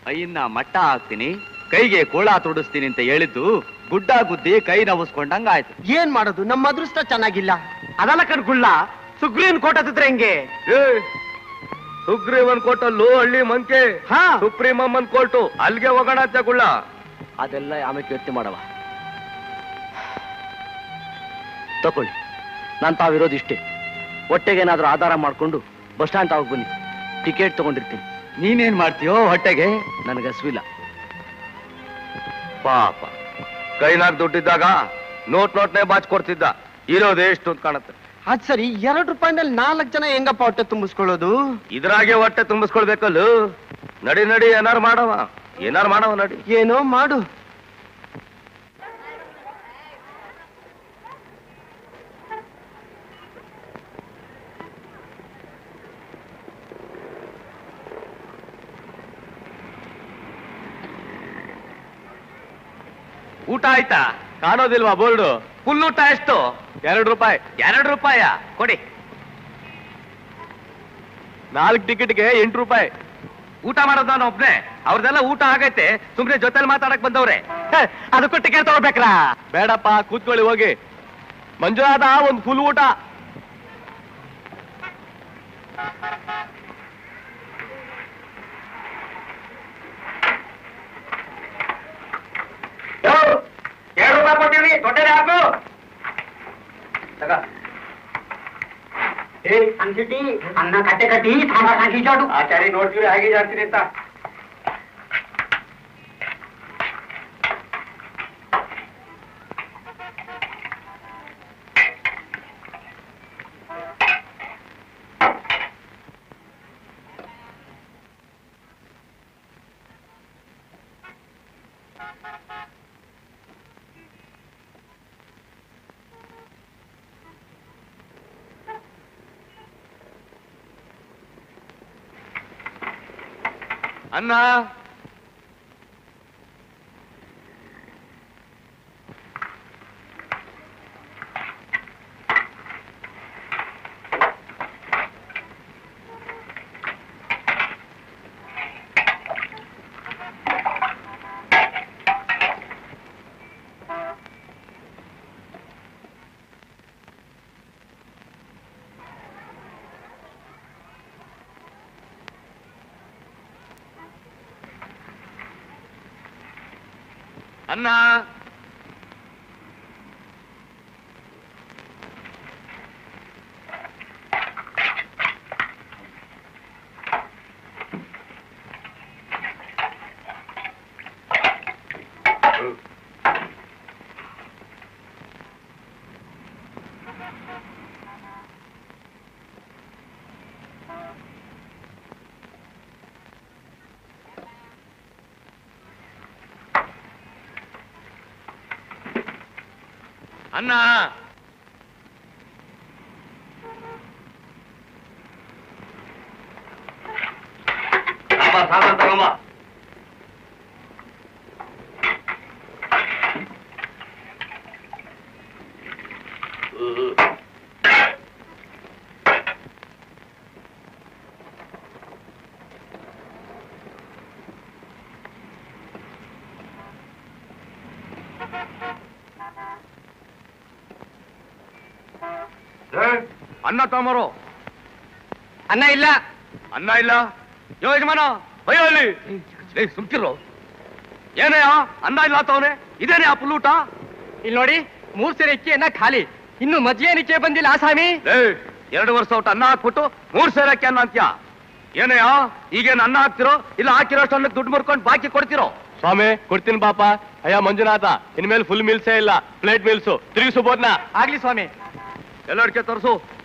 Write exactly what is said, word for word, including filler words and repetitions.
ಕೈಯನ್ನ ಮಟ್ಟ ಹಾಕ್ತೀನಿ, ಕೈಗೆ ಕೋಳ ತೊಡಿಸ್ತೀನಿ ಅಂತ ಹೇಳಿದ್ದು ಗುಡ್ಡ ಗುದ್ದಿ ಕೈ ನವಸ್ಕೊಂಡಂಗ ಆಯ್ತು. ಏನ್ ಮಾಡೋದು, ನಮ್ಮ ಅದೃಷ್ಟ ಚೆನ್ನಾಗಿಲ್ಲ. ಅದಲ್ಲ ಕಣ್ಗುಳ್ಳ, ಸುಗ್ರೀವನ್ ಕೋಟ ಹತ್ತಿದ್ರೆ ಹೆಂಗೆ? ಸುಗ್ರೀವನ್ ಕೋಟಲ್ಲೂ ಹಳ್ಳಿ ಮಂಕೆ, ಸುಪ್ರೀಂ ಅಮ್ಮನ್ ಕೋರ್ಟು, ಅಲ್ಲಿಗೆ ಹೋಗೋಣ ಅಂತ ಗುಳ್ಳ. ಅದೆಲ್ಲ ಆಮೇಲೆ ಯೋಚನೆ ಮಾಡವ. ತಕೊಳ್ಳಿ, ನಾನ್ ತಾವಿರೋದು ಇಷ್ಟೇ. ಹೊಟ್ಟೆಗೆ ಏನಾದ್ರೂ ಆಧಾರ ಮಾಡ್ಕೊಂಡು ಬಸ್ ಸ್ಟ್ಯಾಂಡ್ ತಾವಾಗ ಬನ್ನಿ, ಟಿಕೆಟ್ ತಗೊಂಡಿರ್ತೀನಿ. ನೀನೇನ್ ಮಾಡ್ತೀಯೋ ಹೊಟ್ಟೆಗೆ? ನನಗೆ ಹಸುವಿಲ್ಲ. ಪಾಪ ಕೈನಾಗ್ ದುಡ್ಡಿದ್ದಾಗ ನೋಟ್ ನೋಟ್ನೇ ಬಾಚ್ ಕೊಡ್ತಿದ್ದ, ಇರೋದೇ ಎಷ್ಟು ಅಂತ ಕಾಣುತ್ತೆ. ಅದ್ ಸರಿ, ಎರಡು ರೂಪಾಯಿನಲ್ಲಿ ನಾಲ್ಕು ಜನ ಹೆಂಗಪ್ಪ ಹೊಟ್ಟೆ ತುಂಬಿಸ್ಕೊಳ್ಳೋದು? ಇದ್ರಾಗೆ ಹೊಟ್ಟೆ ತುಂಬಿಸ್ಕೊಳ್ಬೇಕಲ್ಲ. ನಡಿ ನಡಿ, ಏನಾರು ಮಾಡವ, ಏನಾರು ಮಾಡವ ನಡಿ. ಏನೋ ಮಾಡು. ಊಟ ಆಯ್ತಾ? ಕಾಣೋದಿಲ್ವಾ ಬೋರ್ಡು? ಫುಲ್ ಊಟ ಎಷ್ಟು? ಎರಡು ರೂಪಾಯಿ. ಎರಡು ರೂಪಾಯ ಕೊಡಿ. ನಾಲ್ಕು ಟಿಕೆಟ್ಗೆ ಎಂಟು ರೂಪಾಯಿ. ಊಟ ಮಾಡೋದು ನಾನು ಒಬ್ನೇ, ಅವ್ರದೆಲ್ಲ ಊಟ ಆಗೈತೆ. ಸುಮ್ನೆ ಜೊತೆಲಿ ಮಾತಾಡಕ್ ಬಂದವ್ರೆ. ಅದಕ್ಕೂ ಟಿಕೆಟ್ ತಗೋಬೇಕ್ರಾ? ಬೇಡಪ್ಪ, ಕೂತ್ಕೊಳ್ಳಿ ಹೋಗಿ. ಮಂಜುನಾಥ, ಒಂದು ಫುಲ್ ಊಟ. ಎರಡು ರೂಪಾಯಿ ಕೊಟ್ಟಿವಿ, ದೊಡ್ಡ ಹಾಕು. ಅನ್ಸಿಟ್ಟಿ ಅನ್ನ ಕಟ್ಟೆ ಕಟ್ಟಿ ಸಾಂಬಾರ್ ಹಾಕಿ ಜಾಡು. ಆಚಾರಿ ನೋಡ್ತೀವಿ ಹಾಗೆ ಜಾಡ್ತೀನಿ ಅಂತ. ಅನ್ನ ಅನ್ನ ಅನ್ನ ಸಾಮಾನ್ ತಗೊಂಬ. ಅನ್ನ ತಗೊಂಬರು. ಅನ್ನ ಇಲ್ಲ. ಅನ್ನ ಇಲ್ಲ? ಯೋ ಯಜಮಾನ, ಅಯ್ಯೋ ಅಲ್ಲಿ ಸುಮ್ಕಿರೋ. ಏನೇ ಅನ್ನ ಇಲ್ಲ ತವನೆ? ಇದೇನೇ ಆ ಪುಲ್ಲೂಟ? ಇಲ್ಲಿ ನೋಡಿ, ಮೂರ್ ಸೇರೆ ಅಕ್ಕಿ ಅನ್ನ ಖಾಲಿ, ಇನ್ನು ಮದ್ವೆ ಏನಕ್ಕೆ ಬಂದಿಲ್ಲ ಆಸಾಮಿ. ಎರಡು ವರ್ಷ ಊಟ ಅನ್ನ ಹಾಕ್ಬಿಟ್ಟು ಮೂರ್ ಸೇರೆ ಅಕ್ಕಿ ಅನ್ನ ಅಂತ್ಯ. ಏನೇ ಈಗೇನು ಅನ್ನ ಹಾಕ್ತಿರೋ ಇಲ್ಲ ಹಾಕಿರೋಷ್ಟು ಅನ್ನಕ್ಕೆ ದುಡ್ಡು ಮುರ್ಕೊಂಡು ಬಾಕಿ ಕೊಡ್ತಿರೋ? ಸ್ವಾಮಿ ಕೊಡ್ತೀನಿ ಪಾಪ. ಅಯ್ಯ ಮಂಜುನಾಥ, ಇನ್ಮೇಲೆ ಫುಲ್ ಮೀಲ್ಸೇ ಇಲ್ಲ, ಪ್ಲೇಟ್ ಮೀಲ್ಸು ತಿರುಗಿಸು ಬೋದ್ನ. ಆಗ್ಲಿ ಸ್ವಾಮಿ. ಎಲ್ಲರಿಗೆ ತೋರಿಸು.